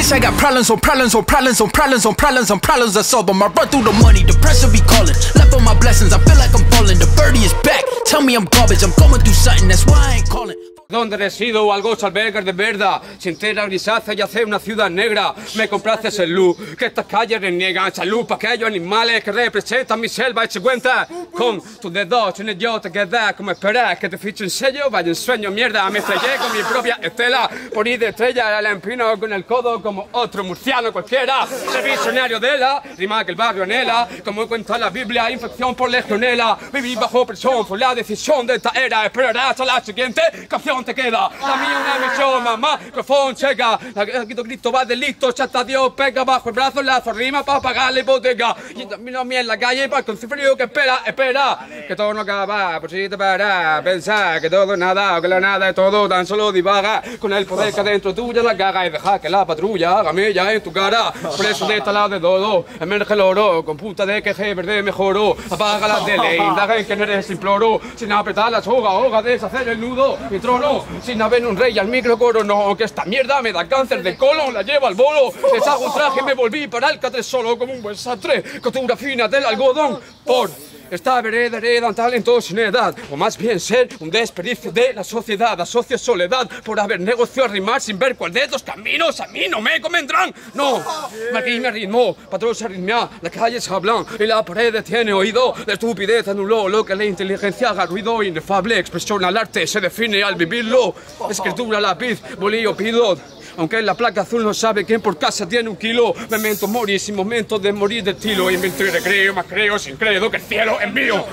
Bitch, I got problems on problems on problems on problems on problems on problems. I solve them. I run through the money, the pressure be calling. Left on my blessings, I feel like I'm falling. The birdie is back, tell me I'm garbage. I'm going through something, that's why I ain't calling. Donde resido, algo albergues de verdad. Sin tierra grisácea y hacer una ciudad negra. Me complaces el luz, que estas calles reniegan. Salud para aquellos animales que representan mi selva. Eche cuenta con tus dedos, un idiota que da como esperar que te fiche un sello. Vaya un sueño, mierda. Me estrellé con mi propia estela. Por ir de estrella, la empino con el codo como otro murciano cualquiera. Ser visionario de la, rima que el barrio anhela. Como cuenta la Biblia, infección por legionela. Viví bajo presión por la decisión de esta era. Esperarás a la siguiente canción. Te queda a mí una misión, mamá, micrófono checa, quito grito va delito, chata Dios, pega bajo el brazo, lazo, rima para pagar la hipoteca, y también a mí en la calle para con frío que espera, que todo no acaba, por si te para pensar que todo es nada, o que la nada es todo, tan solo divaga, con el poder que dentro tuya la caga y deja que la patrulla haga mella en tu cara, por eso de esta lado de todo, emerge el oro, con puta de que verde mejoró, apaga la tele, indaga en que no eres imploro, sin apretar la soga, hoga, deshacer el nudo, mi trono. Sin haber un rey al micro corono, que esta mierda me da cáncer de colon, la llevo al bolo, les hago un traje y me volví para el catre solo como un buen sastre, costura fina del algodón, por esta vereda heredan talento sin edad, o más bien ser un desperdicio de la sociedad, asocio soledad, por haber negociado a rimar sin ver cuál de estos caminos a mí no me convendrán, no, aquí me ritmo, patrón se arritmia, la calle se hablan y la pared tiene oído, la estupidez anuló lo que la inteligencia haga ruido, inefable expresión al arte se define al vivirlo, escritura, lápiz, bolillo, pido. Aunque en la placa azul no sabe quién por casa tiene un kilo. Memento mori sin momento de morir de tiro. Invento y recreo, más creo sin credo que el cielo es mío.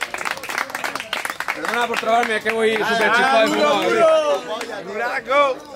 Perdona por trabarme, que voy súper chispado de fumado.